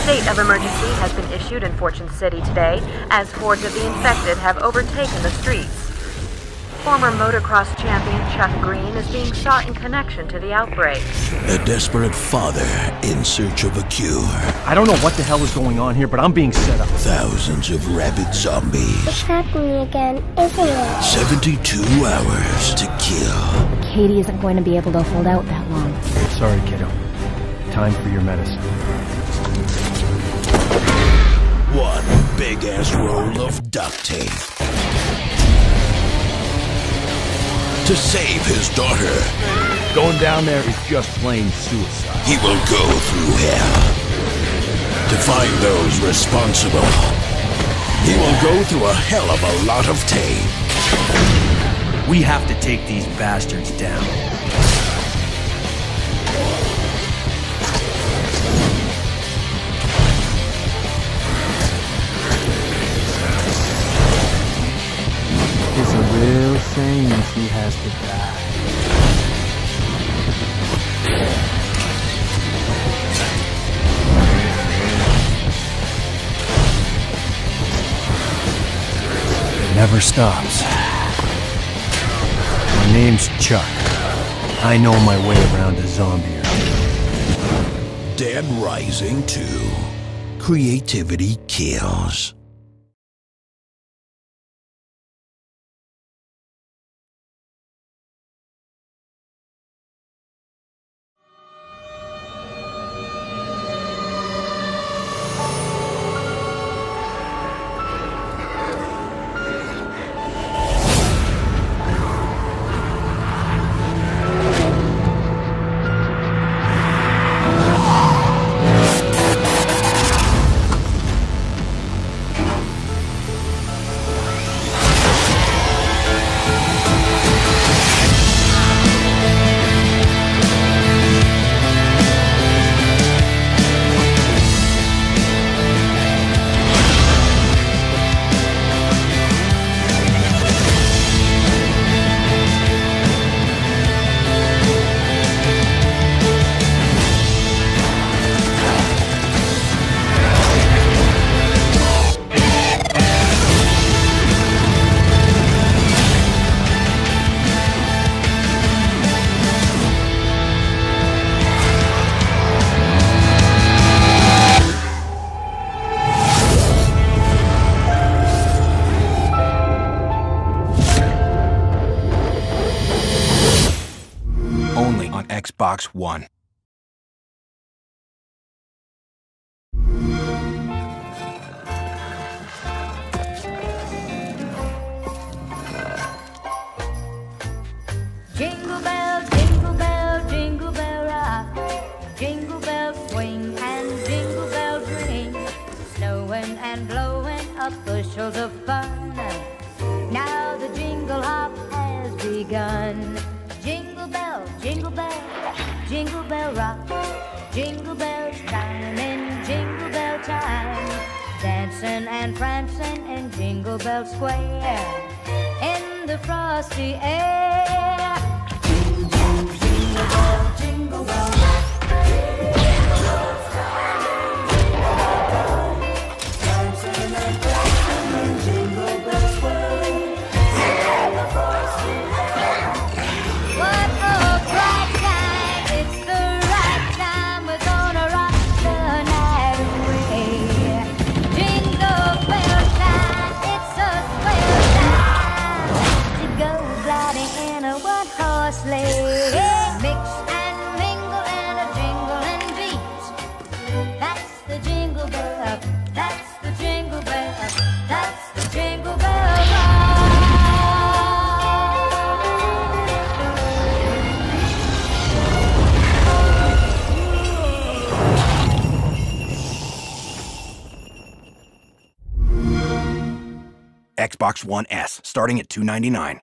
state of emergency has been issued in Fortune City today as hordes of the infected have overtaken the streets. Former motocross champion Chuck Green is being sought in connection to the outbreak. A desperate father in search of a cure. I don't know what the hell is going on here, but I'm being set up. Thousands of rabid zombies. It's happening again, isn't it? 72 hours to kill. Katie isn't going to be able to hold out that long. Sorry, kiddo. Time for your medicine. One big-ass roll of duct tape. To save his daughter. Going down there is just plain suicide. He will go through hell. To find those responsible. He will go through a hell of a lot of tape. We have to take these bastards down. It's a real shame she has to die. It never stops. My name's Chuck. I know my way around a zombie. Dead Rising 2. Creativity kills. Xbox One. Jingle bell, jingle bell, jingle bell rock. Jingle bells swing and jingle bells ring. Snowing and blowing up bushels of fun. Now the jingle hop has begun. Jingle bell, jingle bell rock. Jingle bells chime in jingle bell time. Dancing and prancing in Jingle Bell Square. In the frosty air. Jingle bell, jingle bell rock. Dancing and prancing in Jingle Bell Square. In the frosty air. What a bright time, it's the right time, we're gonna rock the night away. Jingle bell time, it's a swell time to go gliding in a one-horse sleigh. Mix and mingle and a jingling beat. That's the jingle bell, that's the jingle bell, that's the jingle bell rock. Xbox One S, starting at $299.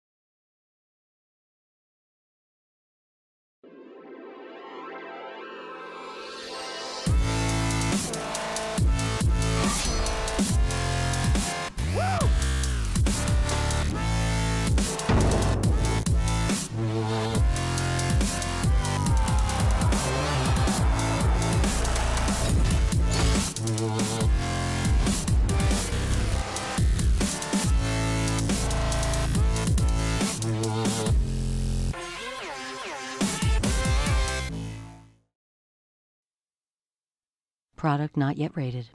Product not yet rated.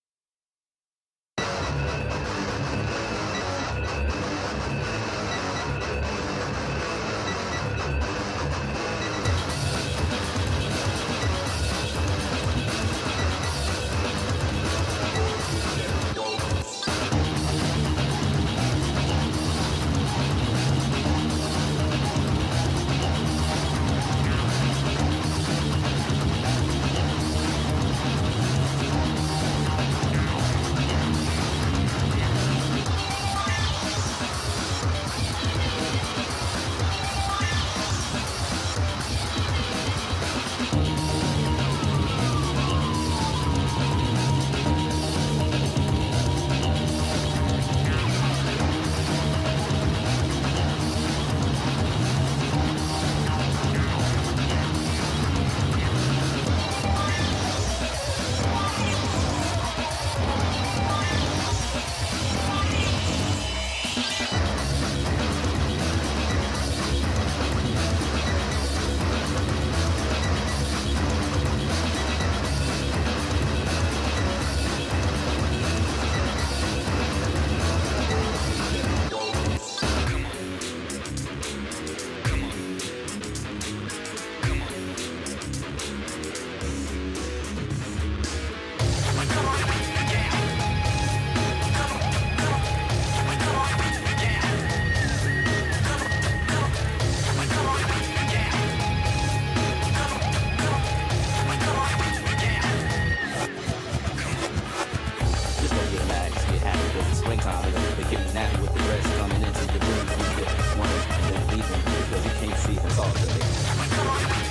Springtime, they get nappy with the dress coming into your room. You get one and then leaving because you can't see the salt.